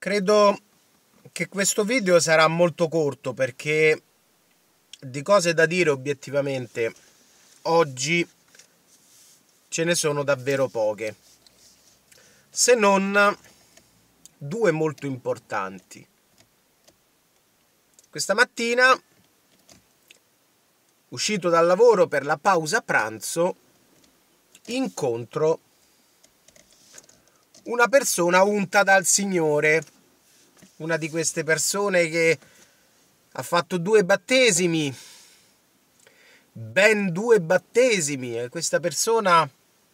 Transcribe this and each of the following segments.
Credo che questo video sarà molto corto perché di cose da dire obiettivamente oggi ce ne sono davvero poche, se non due molto importanti. Questa mattina, uscito dal lavoro per la pausa pranzo, incontro una persona unta dal Signore, una di queste persone che ha fatto 2 battesimi, ben 2 battesimi, e questa persona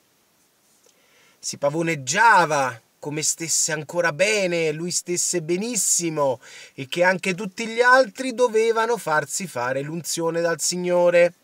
si pavoneggiava come stesse ancora bene, lui stesse benissimo e che anche tutti gli altri dovevano farsi fare l'unzione dal Signore.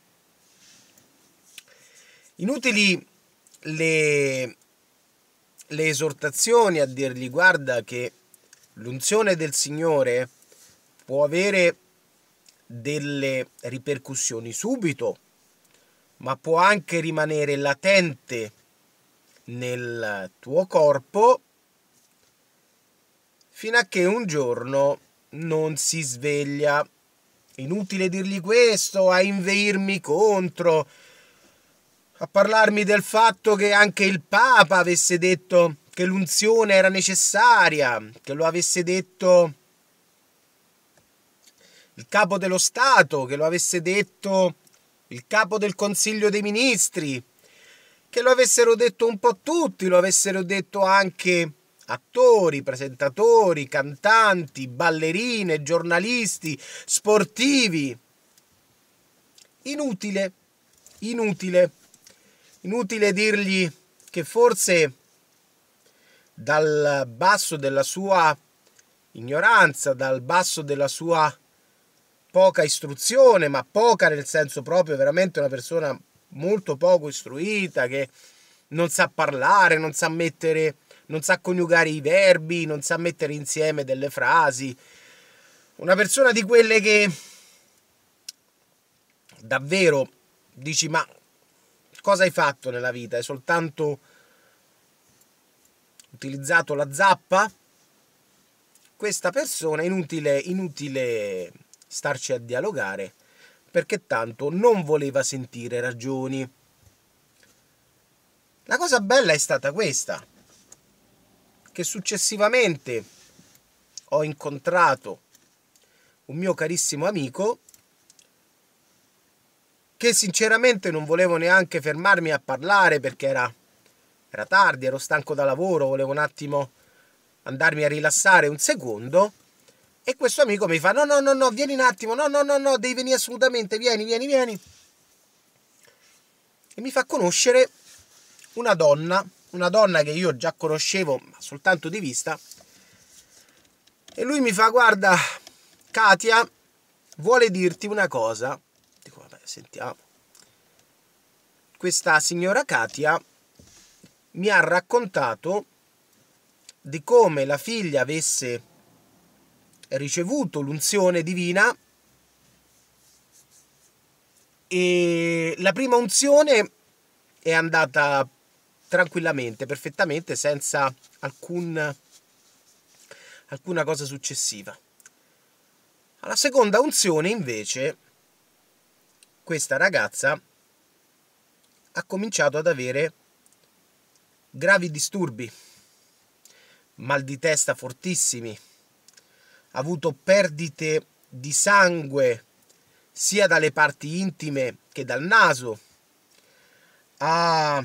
Inutili le esortazioni a dirgli: guarda che l'unzione del Signore può avere delle ripercussioni subito, ma può anche rimanere latente nel tuo corpo fino a che un giorno non si sveglia. Inutile dirgli questo, a inveirmi contro, a parlarmi del fatto che anche il Papa avesse detto che l'unzione era necessaria, che lo avesse detto il capo dello Stato, che lo avesse detto il capo del Consiglio dei Ministri, che lo avessero detto un po' tutti, lo avessero detto anche attori, presentatori, cantanti, ballerine, giornalisti, sportivi. Inutile dirgli che forse dal basso della sua ignoranza, dal basso della sua poca istruzione, ma poca nel senso proprio veramente una persona molto poco istruita, che non sa parlare, non sa coniugare i verbi, non sa mettere insieme delle frasi. Una persona di quelle che davvero dici: ma cosa hai fatto nella vita? Hai soltanto utilizzato la zappa? Questa persona inutile starci a dialogare, perché tanto non voleva sentire ragioni. La cosa bella è stata questa, che successivamente ho incontrato un mio carissimo amico che sinceramente non volevo neanche fermarmi a parlare perché era tardi, ero stanco da lavoro, volevo un attimo andarmi a rilassare un secondo, e questo amico mi fa: no, vieni un attimo, no, devi venire assolutamente, vieni. E mi fa conoscere una donna che io già conoscevo ma soltanto di vista, e lui mi fa: guarda Katia, vuole dirti una cosa. Dico: vabbè, sentiamo. Questa signora Katia mi ha raccontato di come la figlia avesse ricevuto l'unzione divina, e la prima unzione è andata tranquillamente, perfettamente, senza alcuna cosa successiva. Alla seconda unzione invece questa ragazza ha cominciato ad avere gravi disturbi, mal di testa fortissimi, ha avuto perdite di sangue sia dalle parti intime che dal naso, ha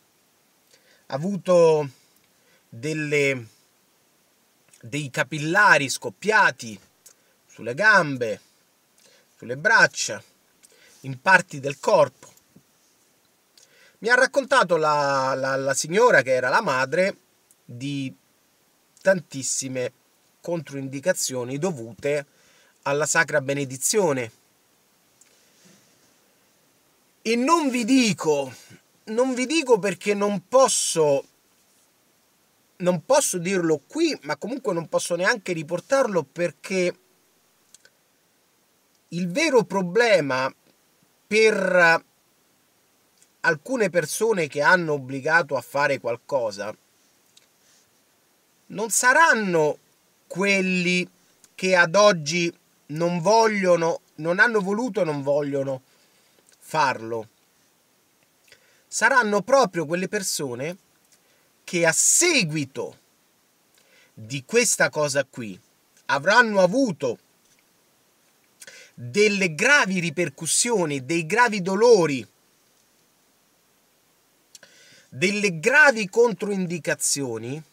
avuto dei capillari scoppiati sulle gambe, sulle braccia, in parti del corpo. Mi ha raccontato la signora, che era la madre, di tantissime controindicazioni dovute alla sacra benedizione. E non vi dico perché non posso dirlo qui, ma comunque non posso neanche riportarlo, perché il vero problema per alcune persone che hanno obbligato a fare qualcosa non saranno quelli che ad oggi non hanno voluto, non vogliono farlo. Saranno proprio quelle persone che a seguito di questa cosa qui avranno avuto delle gravi ripercussioni, dei gravi dolori, delle gravi controindicazioni,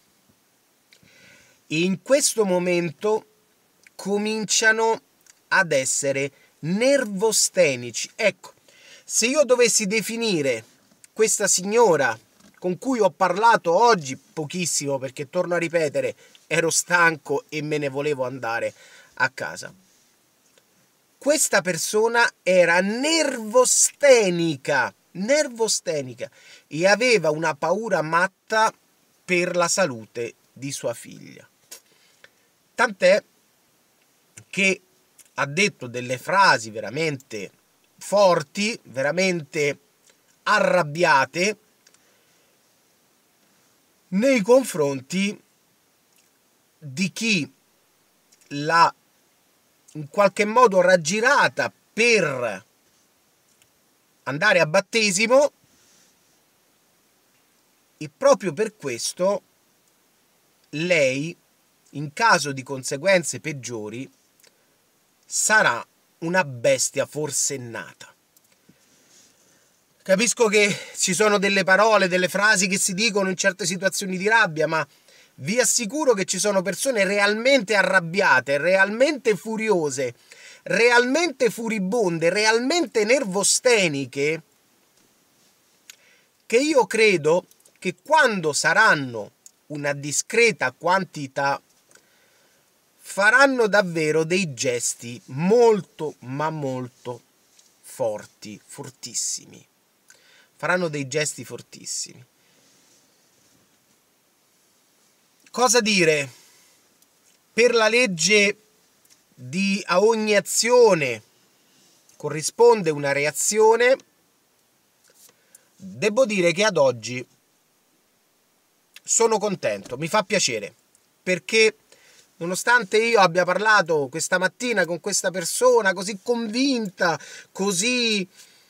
e in questo momento cominciano ad essere nervostenici. Ecco, se io dovessi definire questa signora con cui ho parlato oggi pochissimo, perché torno a ripetere, ero stanco e me ne volevo andare a casa, questa persona era nervostenica e aveva una paura matta per la salute di sua figlia. Tant'è che ha detto delle frasi veramente forti, veramente arrabbiate nei confronti di chi l'ha in qualche modo raggirata per andare a battesimo, e proprio per questo lei, in caso di conseguenze peggiori, sarà una bestia forsennata. Capisco che ci sono delle parole, delle frasi che si dicono in certe situazioni di rabbia, ma vi assicuro che ci sono persone realmente arrabbiate, realmente furiose, realmente furibonde, realmente nervosteniche, che io credo che quando saranno una discreta quantità faranno davvero dei gesti molto, ma molto forti, fortissimi. Faranno dei gesti fortissimi. Cosa dire? Per la legge di a ogni azione corrisponde una reazione. Devo dire che ad oggi sono contento, mi fa piacere, perché nonostante io abbia parlato questa mattina con questa persona così convinta, così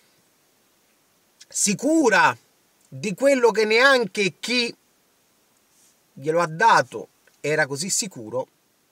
sicura di quello che neanche chi glielo ha dato era così sicuro,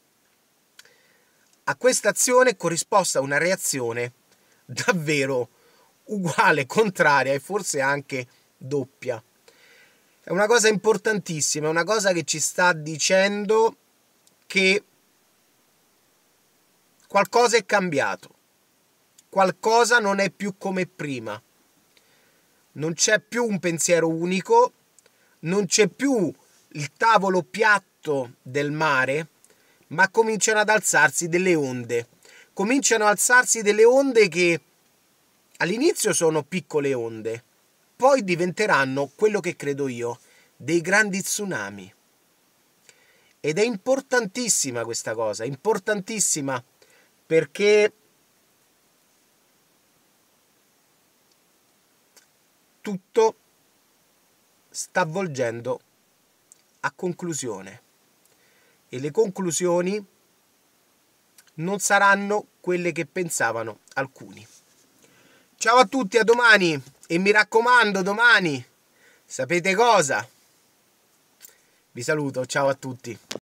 a questa azione è corrisposta una reazione davvero uguale, contraria e forse anche doppia. È una cosa importantissima, è una cosa che ci sta dicendo che qualcosa è cambiato, qualcosa non è più come prima, non c'è più un pensiero unico, non c'è più il tavolo piatto del mare, ma cominciano ad alzarsi delle onde. Cominciano ad alzarsi delle onde che all'inizio sono piccole onde, poi diventeranno quello che credo io, dei grandi tsunami. Ed è importantissima questa cosa, importantissima, perché tutto sta volgendo a conclusione e le conclusioni non saranno quelle che pensavano alcuni. Ciao a tutti, a domani, e mi raccomando, domani sapete cosa? Vi saluto, ciao a tutti.